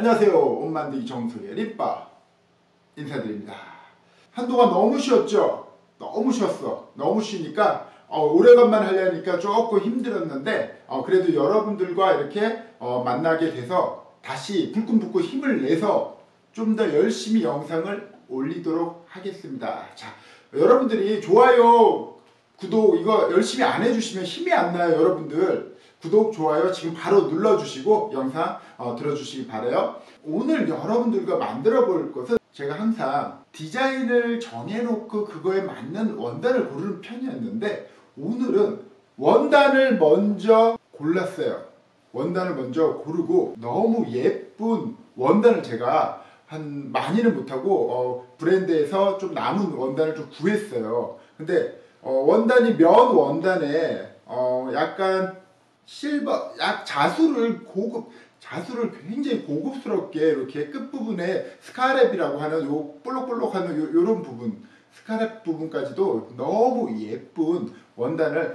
안녕하세요. 옷 만들기 정석의 립바 인사드립니다. 한동안 너무 쉬었죠? 너무 쉬었어. 너무 쉬니까 오래간만 하려니까 조금 힘들었는데 그래도 여러분들과 이렇게 만나게 돼서 다시 불끈불끈 힘을 내서 좀 더 열심히 영상을 올리도록 하겠습니다. 자, 여러분들이 좋아요, 구독 이거 열심히 안 해주시면 힘이 안 나요. 여러분들 구독, 좋아요 지금 바로 눌러주시고 영상 들어주시기 바라요. 오늘 여러분들과 만들어 볼 것은 제가 항상 디자인을 정해놓고 그거에 맞는 원단을 고르는 편이었는데 오늘은 원단을 먼저 골랐어요. 원단을 먼저 고르고 너무 예쁜 원단을 제가 많이는 못하고 브랜드에서 좀 남은 원단을 좀 구했어요. 근데 원단이 면 원단에 약간 실버, 자수를 굉장히 고급스럽게 이렇게 끝부분에 스카랩이라고 하는 요 볼록볼록한 요런 부분, 스카랩 부분까지도 너무 예쁜 원단을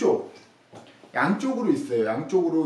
양쪽으로 있어요. 양쪽으로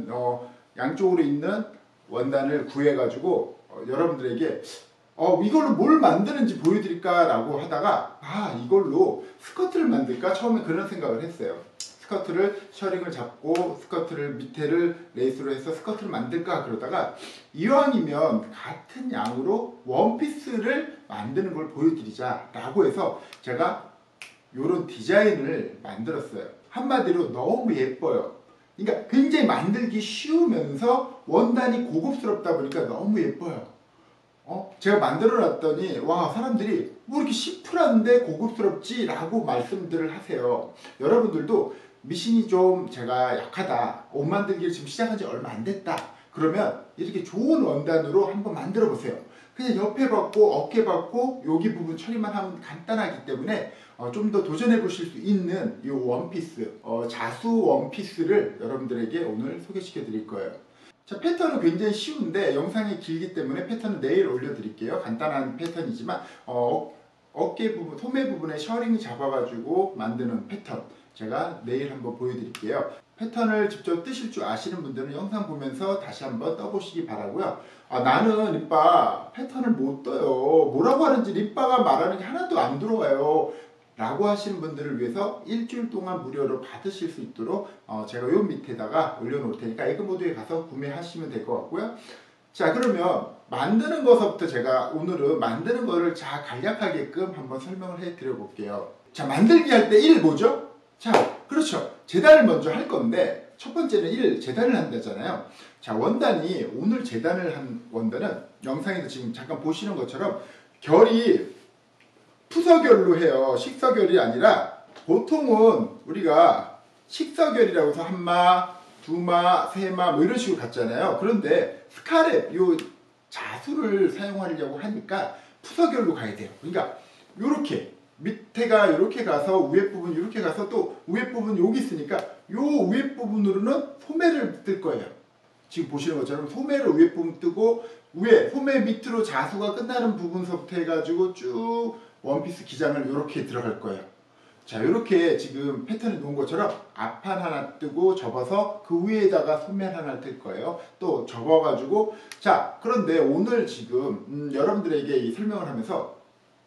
있는 원단을 구해가지고 여러분들에게 이걸로 뭘 만드는지 보여드릴까 라고 하다가 이걸로 스커트를 만들까 처음에 그런 생각을 했어요. 스커트를 셔링을 잡고 스커트를 밑에를 레이스로 해서 스커트를 만들까 그러다가 이왕이면 같은 양으로 원피스를 만드는 걸 보여드리자 라고 해서 제가 이런 디자인을 만들었어요. 한마디로 너무 예뻐요. 그러니까 굉장히 만들기 쉬우면서 원단이 고급스럽다 보니까 너무 예뻐요. 제가 만들어 놨더니 와, 사람들이 뭐 이렇게 심플한데 고급스럽지 라고 말씀들을 하세요. 여러분들도 미신이 좀 제가 약하다, 옷 만들기를 지금 시작한 지 얼마 안 됐다 그러면 이렇게 좋은 원단으로 한번 만들어 보세요. 그냥 옆에 받고 어깨 받고 여기 부분 처리만 하면 간단하기 때문에 좀 더 도전해 보실 수 있는 이 원피스, 자수 원피스를 여러분들에게 오늘 소개시켜 드릴 거예요. 자, 패턴은 굉장히 쉬운데 영상이 길기 때문에 패턴은 내일 올려드릴게요. 간단한 패턴이지만 어깨 부분, 소매 부분에 셔링 잡아가지고 만드는 패턴 제가 내일 한번 보여드릴게요. 패턴을 직접 뜨실 줄 아시는 분들은 영상 보면서 다시 한번 떠보시기 바라고요. 나는 립바 패턴을 못 떠요. 뭐라고 하는지 립바가 말하는 게 하나도 안 들어와요 라고 하시는 분들을 위해서 일주일 동안 무료로 받으실 수 있도록 제가 요 밑에다가 올려놓을 테니까 에그모드에 가서 구매하시면 될 것 같고요. 자, 그러면 만드는 것부터 제가 오늘은 만드는 거를 간략하게끔 한번 설명을 해 드려 볼게요. 자, 만들기 할 때 1 뭐죠? 자, 그렇죠. 재단을 먼저 할 건데 첫 번째는 재단을 한다잖아요. 자, 원단이 오늘 재단을 한 원단은 영상에서 지금 잠깐 보시는 것처럼 결이 푸서결로 해요. 식서결이 아니라 보통은 우리가 식서결이라고 해서 한마, 두마, 세마 뭐 이런 식으로 갔잖아요. 그런데 스카랩, 요 자수를 사용하려고 하니까 푸서결로 가야 돼요. 그러니까 요렇게 밑에가 이렇게 가서 위에 부분 이렇게 가서 또 위에 부분 여기 있으니까 요 위에 부분으로는 소매를 뜰 거예요. 지금 보시는 것처럼 소매를 위에 부분 뜨고 위에 소매 밑으로 자수가 끝나는 부분서부터 해가지고 쭉 원피스 기장을 이렇게 들어갈 거예요. 자, 이렇게 지금 패턴을 놓은 것처럼 앞판 하나 뜨고 접어서 그 위에다가 소매 하나 뜰 거예요. 또 접어가지고 자, 그런데 오늘 지금 여러분들에게 이 설명을 하면서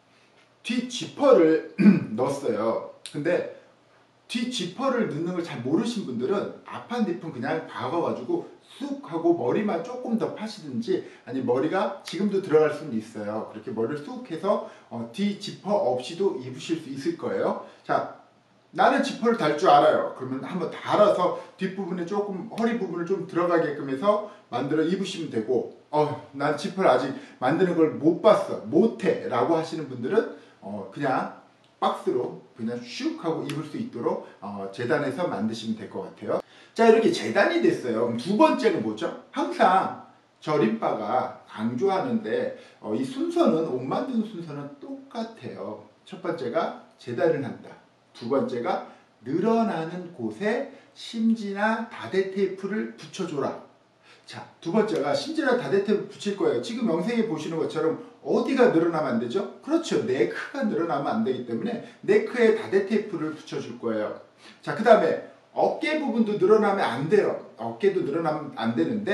뒤 지퍼를 넣었어요. 근데 뒤 지퍼를 넣는 걸 잘 모르신 분들은 앞판 뒷판 그냥 박아가지고 쑥 하고 머리만 조금 더 파시든지 아니 머리가 지금도 들어갈 수는 있어요. 그렇게 머리를 쑥 해서 뒤 지퍼 없이도 입으실 수 있을 거예요. 자, 나는 지퍼를 달 줄 알아요. 그러면 한번 달아서 뒷부분에 조금 허리 부분을 좀 들어가게끔 해서 만들어 입으시면 되고 난 지퍼를 아직 만드는 걸 못 봤어, 못해 라고 하시는 분들은 그냥 박스로 그냥 슉 하고 입을 수 있도록 재단해서 만드시면 될 것 같아요. 자, 이렇게 재단이 됐어요. 그럼 두 번째는 뭐죠? 항상 저 립바가 강조하는데 이 순서는, 옷 만드는 순서는 똑같아요. 첫 번째가 재단을 한다. 두 번째가 늘어나는 곳에 심지나 다대 테이프를 붙여줘라. 자, 두 번째가 심지나 다대 테이프 붙일 거예요. 지금 영상에 보시는 것처럼 어디가 늘어나면 안 되죠? 그렇죠. 네크가 늘어나면 안 되기 때문에 네크에 다대 테이프를 붙여줄 거예요. 자, 그 다음에 어깨 부분도 늘어나면 안 돼요. 어깨도 늘어나면 안 되는데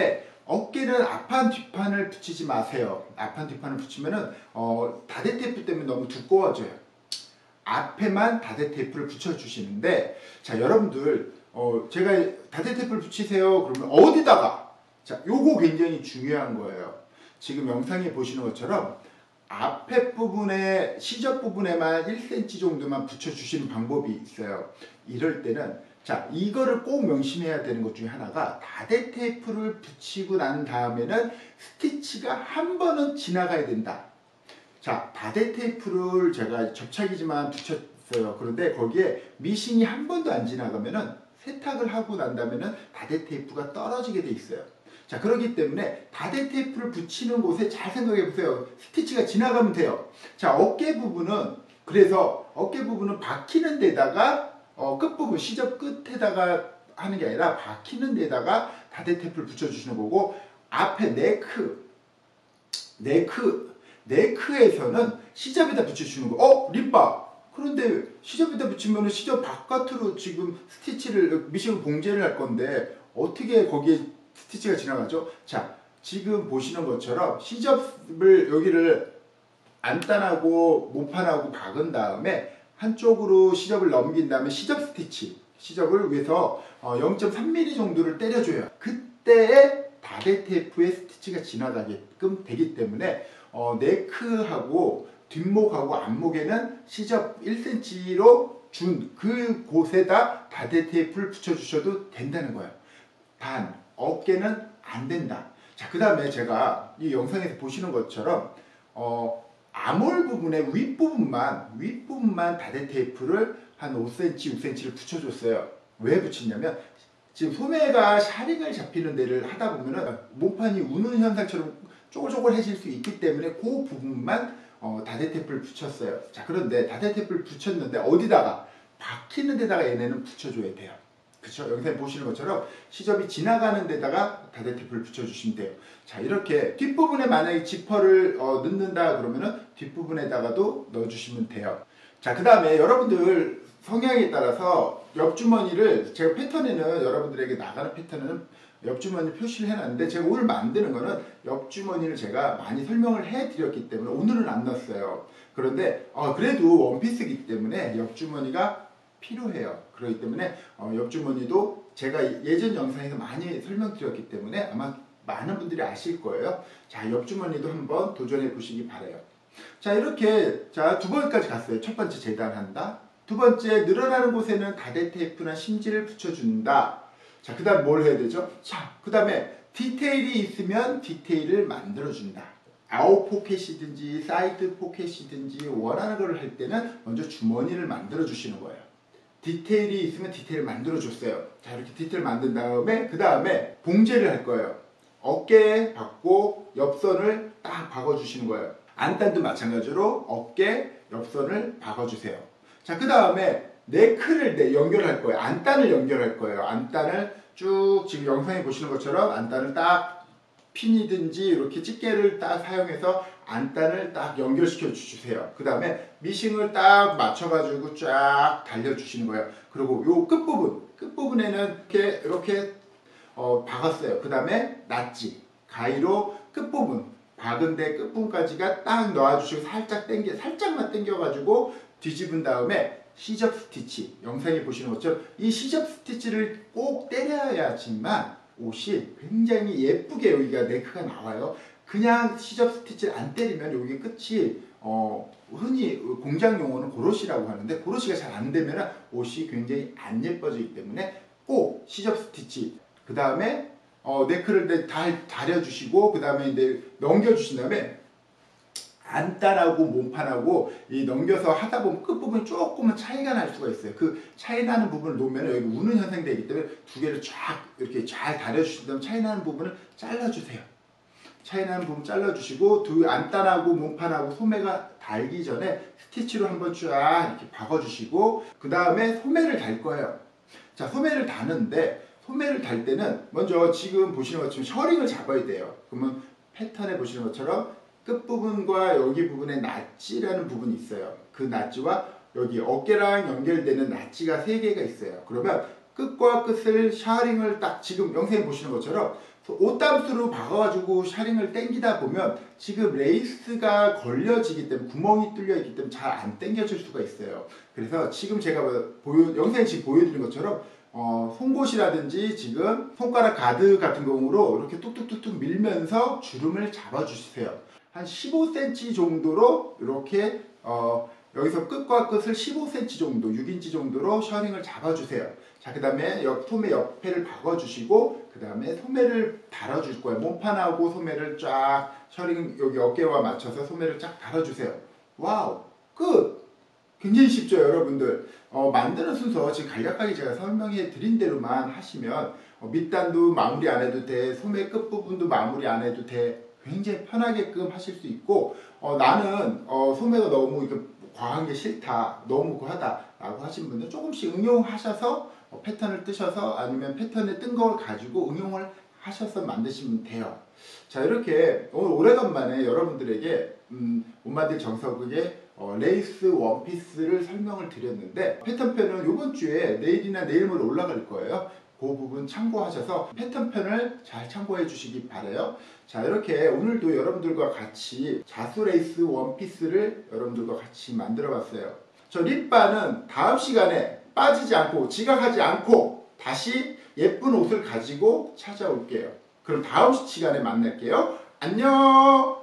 어깨는 앞판 뒷판을 붙이지 마세요. 앞판 뒷판을 붙이면은 다대 테이프 때문에 너무 두꺼워져요. 앞에만 다대 테이프를 붙여주시는데, 자 여러분들 제가 다대 테이프를 붙이세요 그러면 어디다가, 자 요거 굉장히 중요한 거예요. 지금 영상에 보시는 것처럼 앞에 부분에 시접 부분에만 1cm 정도만 붙여주시는 방법이 있어요. 이럴 때는 자 이거를 꼭 명심해야 되는 것 중에 하나가, 다대 테이프를 붙이고 난 다음에는 스티치가 한 번은 지나가야 된다. 자 다대 테이프를 제가 접착이지만 붙였어요. 그런데 거기에 미싱이 한 번도 안 지나가면은, 세탁을 하고 난 다음에는 다대 테이프가 떨어지게 돼 있어요. 자 그렇기 때문에 다대 테이프를 붙이는 곳에 잘 생각해 보세요. 스티치가 지나가면 돼요. 자 어깨 부분은, 그래서 어깨 부분은 박히는 데다가 끝부분 시접 끝에다가 하는 게 아니라 박히는 데다가 다대 테이프를 붙여주시는 거고, 앞에 네크에서는 시접에다 붙여주는 거. 림바. 그런데 시접에다 붙이면 시접 바깥으로 지금 스티치를 미싱 봉제를 할 건데 어떻게 거기에 스티치가 지나가죠? 자 지금 보시는 것처럼 시접을 여기를 안단하고 몸판하고 박은 다음에 한쪽으로 시접을 넘긴 다음에 시접 스티치, 시접을 위해서 0.3mm 정도를 때려줘요. 그때에 다대 테이프의 스티치가 지나가게끔 되기 때문에 네크하고 뒷목하고 앞목에는 시접 1cm로 준 그 곳에다 다대 테이프를 붙여주셔도 된다는 거예요. 단 어깨는 안 된다. 자 그 다음에 제가 이 영상에서 보시는 것처럼 아몰 부분의 윗부분만 다대 테이프를 한 5cm, 6cm를 붙여줬어요. 왜 붙이냐면 지금 소매가 샤링을 잡히는 데를 하다 보면은 몸판이 우는 현상처럼 쪼글쪼글해질 수 있기 때문에 그 부분만 다대 테이프를 붙였어요. 자 그런데 다대 테이프를 붙였는데 어디다가, 박히는 데다가 얘네는 붙여줘야 돼요. 그쵸? 영상에 보시는 것처럼 시접이 지나가는 데다가 다대 테이프를 붙여주시면 돼요. 자 이렇게 뒷부분에 만약에 지퍼를 넣는다 그러면은 뒷부분에다가도 넣어주시면 돼요. 자 그 다음에 여러분들 성향에 따라서 옆주머니를, 제가 패턴에는 여러분들에게 나가는 패턴은 옆주머니 표시를 해놨는데, 제가 오늘 만드는 거는 옆주머니를 제가 많이 설명을 해드렸기 때문에 오늘은 안 넣었어요. 그런데 그래도 원피스이기 때문에 옆주머니가 필요해요. 그렇기 때문에 옆주머니도 제가 예전 영상에서 많이 설명드렸기 때문에 아마 많은 분들이 아실 거예요. 자 옆주머니도 한번 도전해 보시기 바래요. 자 이렇게 자 두 번까지 갔어요. 첫 번째 재단한다. 두 번째 늘어나는 곳에는 다대 테이프나 심지를 붙여준다. 자 그 다음 뭘 해야 되죠? 자 그 다음에 디테일이 있으면 디테일을 만들어준다. 아웃 포켓이든지 사이드 포켓이든지 원하는 걸 할 때는 먼저 주머니를 만들어 주시는 거예요. 디테일이 있으면 디테일을 만들어 줬어요. 자 이렇게 디테일 만든 다음에 그 다음에 봉제를 할 거예요. 어깨에 박고 옆선을 딱 박아 주시는 거예요. 안단도 마찬가지로 어깨 옆선을 박아 주세요. 자 그 다음에 네크를 연결할 거예요. 안단을 연결할 거예요. 안단을 쭉 지금 영상에 보시는 것처럼 안단을 딱 핀이든지 이렇게 집게를 딱 사용해서 안단을 딱 연결시켜 주세요. 그 다음에 미싱을 딱 맞춰가지고 쫙 달려주시는 거예요. 그리고 요 끝부분에는 이렇게 박았어요. 그 다음에 낫지, 가위로 끝부분, 박은데 끝부분까지가 딱 넣어주시고 살짝만 당겨가지고 뒤집은 다음에 시접 스티치, 영상에 보시는 것처럼 이 시접 스티치를 꼭 때려야지만 옷이 굉장히 예쁘게 여기가 네크가 나와요. 그냥 시접 스티치를 안 때리면 여기 끝이 흔히 공장 용어는 고로시라고 하는데, 고로시가 잘 안 되면 옷이 굉장히 안 예뻐지기 때문에 꼭 시접 스티치, 그 다음에 네크를 다려주시고 그 다음에 이제 넘겨주신 다음에 안단하고 몸판하고 이 넘겨서 하다 보면 끝부분이 조금은 차이가 날 수가 있어요. 그 차이 나는 부분을 놓으면 여기 우는 현상이 되기 때문에 두 개를 쫙 이렇게 잘 다려주신 다음에 차이 나는 부분을 잘라주세요. 차이 나는 부분 잘라주시고 두 안단하고 몸판하고 소매가 달기 전에 스티치로 한번 쫙 이렇게 박아주시고 그 다음에 소매를 달 거예요. 자 소매를 다는데, 소매를 달 때는 먼저 지금 보시는 것처럼 셔링을 잡아야 돼요. 그러면 패턴에 보시는 것처럼 끝부분과 여기 부분에 낫지라는 부분이 있어요. 그 낫지와 여기 어깨랑 연결되는 낫지가 3개가 있어요. 그러면 끝과 끝을 샤링을 딱 지금 영상에 보시는 것처럼 옷담수로 박아가지고 샤링을 당기다 보면 지금 레이스가 걸려지기 때문에 구멍이 뚫려 있기 때문에 잘 안 당겨질 수가 있어요. 그래서 지금 제가 영상에 지금 보여드린 것처럼 송곳이라든지 지금 손가락 가드 같은 경우로 이렇게 뚝뚝뚝뚝 밀면서 주름을 잡아주세요. 한 15cm 정도로 이렇게 여기서 끝과 끝을 15cm 정도, 6인치 정도로 셔링을 잡아주세요. 자, 그 다음에 소매 옆에를 박아주시고, 그 다음에 소매를 달아줄 거예요. 몸판하고 소매를 쫙, 셔링 여기 어깨와 맞춰서 소매를 쫙 달아주세요. 와우! 끝! 굉장히 쉽죠, 여러분들. 만드는 순서 지금 간략하게 제가 설명해 드린 대로만 하시면, 밑단도 마무리 안 해도 돼, 소매 끝부분도 마무리 안 해도 돼, 굉장히 편하게끔 하실 수 있고, 나는 소매가 너무 이렇게 과한 게 싫다, 너무 과하다 라고 하신 분들 조금씩 응용하셔서 패턴을 뜨셔서 아니면 패턴에 뜬 걸 가지고 응용을 하셔서 만드시면 돼요. 자, 이렇게 오늘 오래간만에 여러분들에게 옷만들 정석의 레이스 원피스를 설명을 드렸는데, 패턴편은 이번 주에 내일이나 내일 모레 올라갈 거예요. 그 부분 참고하셔서 패턴편을 잘 참고해 주시기 바라요. 자, 이렇게 오늘도 여러분들과 같이 자수 레이스 원피스를 여러분들과 같이 만들어 봤어요. 저 립바는 다음 시간에 빠지지 않고 지각하지 않고 다시 예쁜 옷을 가지고 찾아올게요. 그럼 다음 시간에 만날게요. 안녕.